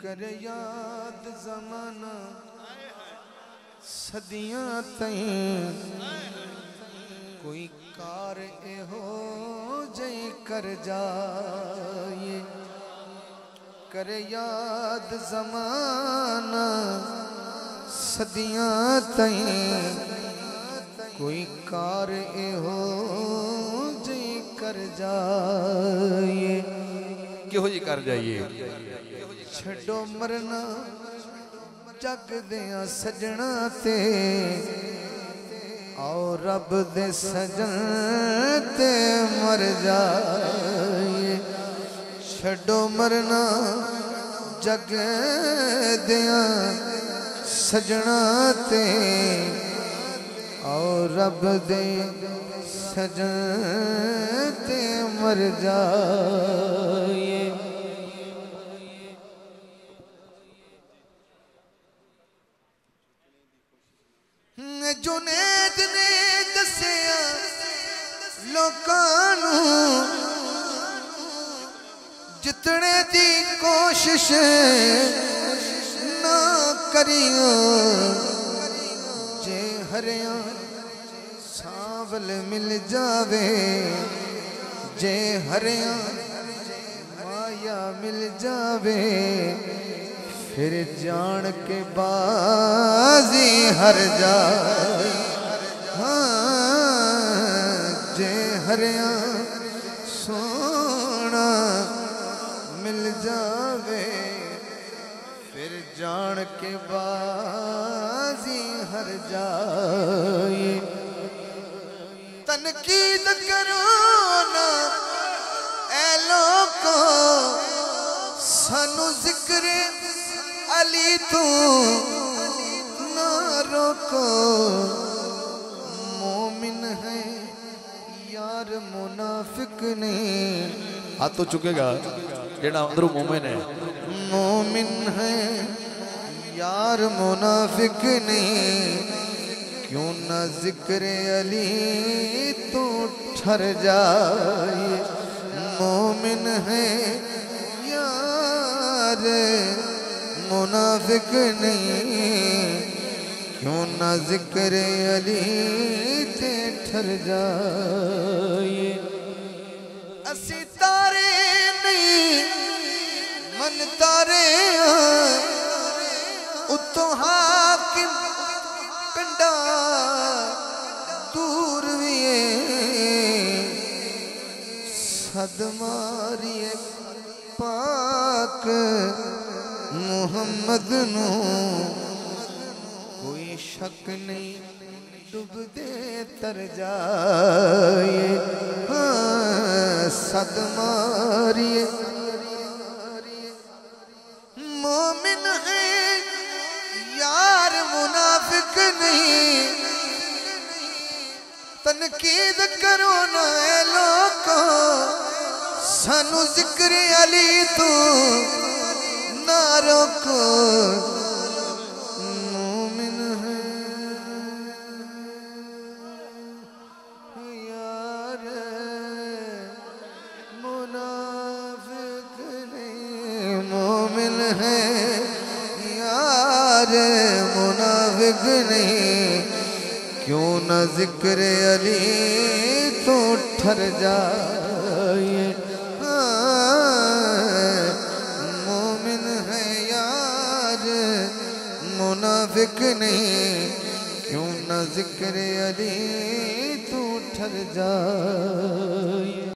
करे याद जमाना सदियां तईं कोई कार एहो जई कर जाए करे याद जमाना सदियां तईं कोई कार एहो जई कर जाए किहो जी कर जाइए छड़ो मरना जग दिया सजना ते और रब दे सजन ते मर जाए छड़ो मरना जग दिया सजना ते और रब दे सजन ते मर जाए जुनेद ने दसिया लोकां नूं जितने दी कोशिश ना करियो जे हरिया सांवल मिल जावे जे हरिया माया मिल जावे फिर जान के बाजी हर जाए हाँ जे हरिया सोना मिल जावे फिर जान के बाजी हर जाए तनकीद करो ना ऐ लोको सानू जिक्र अली तू ना रोको मोमिन है यार मुनाफिक नहीं हाथ तो चुकेगा जेड़ा अंदरों मोमिन है मोमिन है यार मुनाफिक नहीं क्यों ना जिक्र अली तू ठर जाए मोमिन है यार मुनाफिक नहीं क्यों ना जिक्र अली ते ठर जाए असी तारे नहीं मन तारे उतों हाकिम पिंडा दूर भी सद मारिए पाक मुहम्मद नू कोई शक नहीं डूब दे तर जाए हाँ सद मारिए मोमिन है यार मुनाफिक नहीं तनकीद करो ना लोको सानू जिक्र अली तू ना रोको मोमिन है यार मुनाफिक नहीं मोमिन है यार मुनाफिक नहीं क्यों ना जिक्र अली तो ठर जाए मुनाफिक नहीं क्यों ना जिक्र अली तू ठर जाए।